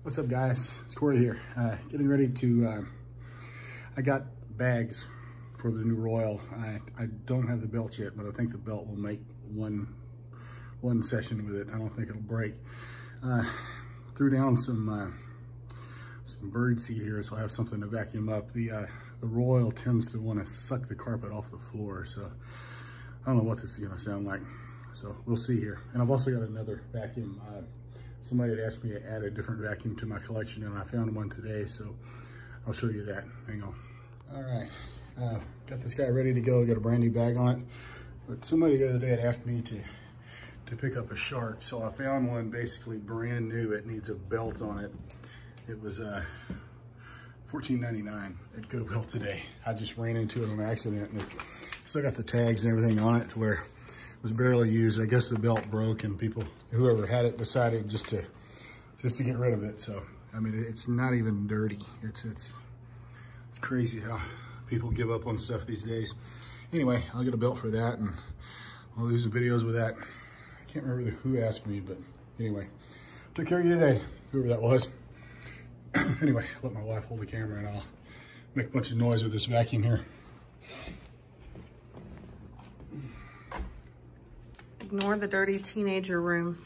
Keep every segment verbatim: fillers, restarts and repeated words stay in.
What's up, guys? It's Corey here. Uh, getting ready to, uh, I got bags for the new Royal. I, I don't have the belt yet, but I think the belt will make one one session with it. I don't think it'll break. Uh, threw down some uh, some bird seed here, so I have something to vacuum up. The, uh, the Royal tends to want to suck the carpet off the floor, so I don't know what this is gonna sound like. So we'll see here. And I've also got another vacuum. Uh, Somebody had asked me to add a different vacuum to my collection, and I found one today, so I'll show you that. Hang on. All right, uh, got this guy ready to go. Got a brand new bag on it. But somebody the other day had asked me to to pick up a Shark, so I found one basically brand new. It needs a belt on it. It was uh, fourteen ninety-nine at Goodwill today. I just ran into it on accident, and it's still got the tags and everything on it to where was barely used. I guess the belt broke and people, whoever had it, decided just to just to get rid of it. So I mean, it's not even dirty. It's it's it's crazy how people give up on stuff these days. Anyway, I'll get a belt for that, and I'll do some videos with that. I can't remember who asked me, but anyway, took care of you today, whoever that was. Anyway, let my wife hold the camera, and I'll make a bunch of noise with this vacuum here. Ignore the dirty teenager room.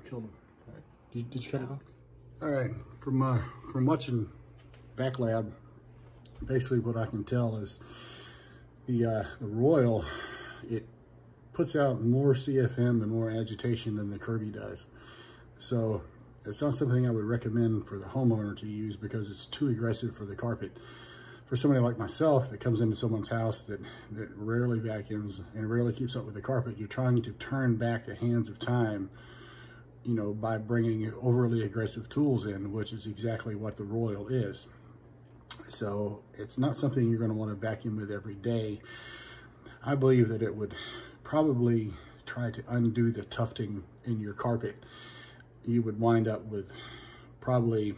killed him. All right. Did, did you cut it off? All right, from, uh, from watching Vaclab, basically what I can tell is the, uh, the Royal, it puts out more C F M and more agitation than the Kirby does. So it's not something I would recommend for the homeowner to use because it's too aggressive for the carpet. For somebody like myself that comes into someone's house that, that rarely vacuums and rarely keeps up with the carpet, you're trying to turn back the hands of time, you know, by bringing overly aggressive tools in, which is exactly what the Royal is. So it's not something you're going to want to vacuum with every day. I believe that it would probably try to undo the tufting in your carpet. You would wind up with probably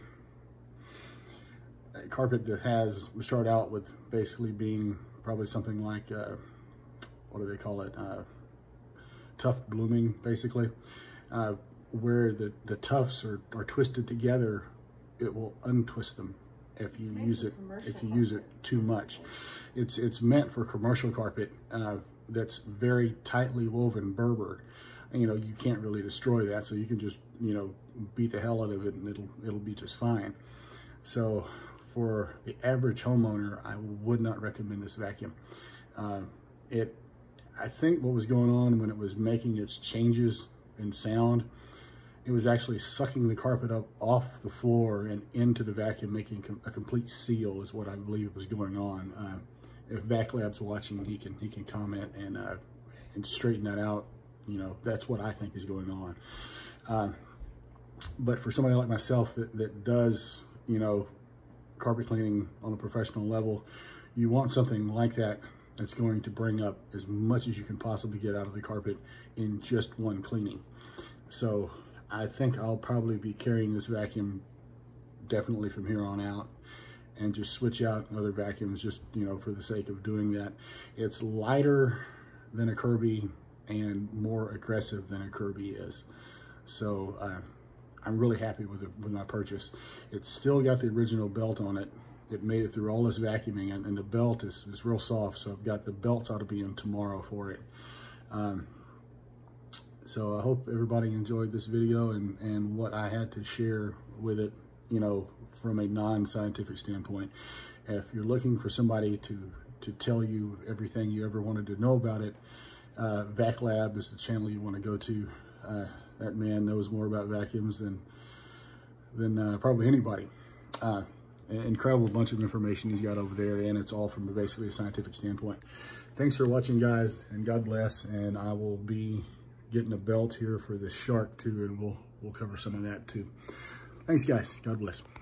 a carpet that has, we start out with basically being probably something like, uh, what do they call it? Uh, tuft blooming, basically. Uh, where the, the tufts are, are twisted together, it will untwist them if you use it if you use it too much. It's it's meant for commercial carpet uh, that's very tightly woven Berber. And, you know, you can't really destroy that, so you can just, you know, beat the hell out of it and it'll it'll be just fine. So for the average homeowner, I would not recommend this vacuum. Uh, it I think what was going on when it was making its changes in sound, it was actually sucking the carpet up off the floor and into the vacuum, making com a complete seal is what I believe was going on. Uh, if Vaclab's watching, he can he can comment and uh, and straighten that out. You know, that's what I think is going on. Uh, but for somebody like myself that, that does, you know, carpet cleaning on a professional level, you want something like that that's going to bring up as much as you can possibly get out of the carpet in just one cleaning. So I think I'll probably be carrying this vacuum definitely from here on out and just switch out other vacuums just, you know, for the sake of doing that. It's lighter than a Kirby and more aggressive than a Kirby is. So uh, I'm really happy with, it, with my purchase. It's still got the original belt on it. It made it through all this vacuuming, and, and the belt is, is real soft. So I've got the belts ought to be in tomorrow for it. Um, So I hope everybody enjoyed this video and, and what I had to share with it, you know, from a non-scientific standpoint. If you're looking for somebody to, to tell you everything you ever wanted to know about it, uh, Vaclab is the channel you want to go to. Uh, that man knows more about vacuums than, than uh, probably anybody. Uh, an incredible bunch of information he's got over there, and it's all from basically a scientific standpoint. Thanks for watching, guys, and God bless, and I will be getting a belt here for the shark too, and we'll we'll cover some of that too. Thanks, guys. God bless.